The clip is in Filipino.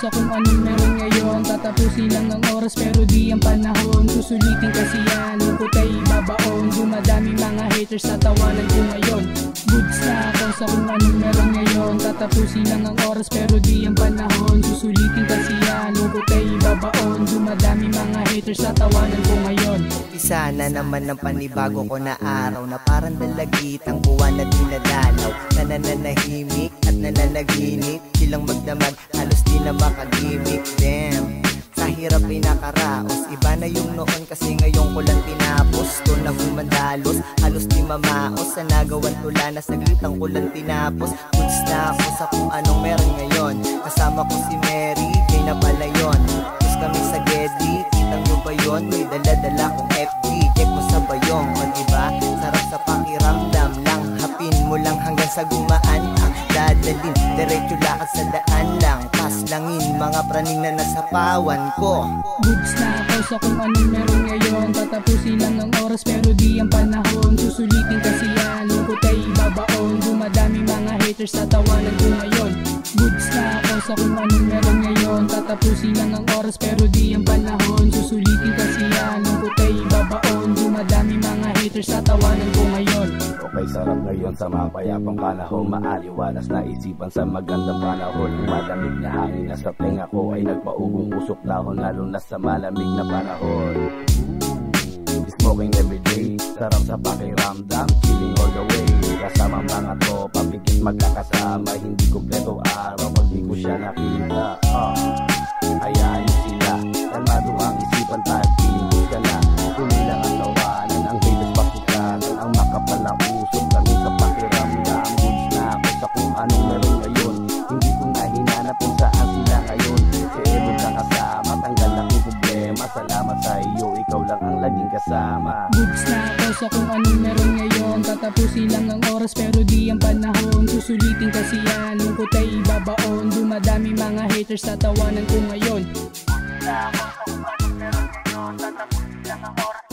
sa kung anong meron ngayon. Tatapusin lang ang oras pero di ang panahon. Susulitin kasi yan, lungkot ay babaon. Dumadami mga haters sa tawanan ko ngayon. Goods na ako sa kung anong meron ngayon. Tatapusin lang ang oras pero di ang panahon. Susulitin kasi yan, lungkot ay babaon. Dumadami mga haters sa tawanan ko ngayon. Isa na naman ang panibago ko na araw, na parang dalagit ang buwan na dinadalaw. Nananahimik at nananaginip, silang magdamag, halos di na makagimik. Damn, sa hirap ay nakaraos. Iba na yung noon kasi ngayon ko lang tinapos. Doon na humandalos, halos di mamaos. Sa nagawan tula na saglitan ko lang tinapos. Goods na ako sa kung anong meron ngayon. Kasama ko si Mary, kay na pala yun. Tapos kami sa Geddy, kitang nyo ba yun? May dala-dala kong FD, check mo sa bayong. O diba, sarap sa pakiramdam lang. Hapin mo lang hanggang sa gumaan ang dadalin. Diretso lakad sa daan lang, paslangin mga praning na nasa pawan ko. Goods na ako sa kung anong meron ngayon. Tatapusin lang ang oras pero di ang panahon. Susulitin kasi yan, lungkot ay babaon. Dumadami mga haters sa tawanan ko ngayon. Goods na ako sa kung anong meron ngayon. Tatapusin lang ang oras pero di ang panahon. Susulitin kasi yan, lungkot ay babaon. Dumadami mga haters sa tawanan ko ngayon. Okay, sarap ngayon sa mapayapang panahon. Maaliwalas na isipan sa magandang panahon. Malamig na hangin na sa tenga ko ay nagpaugong usok dahon, lalo na sa malamig na panahon. Smoking everyday, sarap sa pakiramdam, chilling all the way. Kasama mga tropa, pikit magkakasama. Hindi kompleto araw pag di ko siya nakita. Hayaan niyo sila, kalmado ang isipan, tagpiling ko ka na. Kumilang ang tawanan, ang haters pasikanan, ang makapal na usok kami sa pakiramdam. Goods na ako sa kung anong meron ngayon. Hindi ko na hinanap kung saan sila ngayon. Si Ebon ka kasama, tanggal ang problema. Salamat sa iyo, ikaw lang ang laging kasama. Goods na ako sa kung anong meron ngayon. Tatapusin lang ang oras pero di ang panahon. Susulitin kasi yan, lungkot ay babaon. Dumadami mga haters sa tawanan ko ngayon. Goods na ako sa kung anong meron ngayon. Tatapusin lang ang oras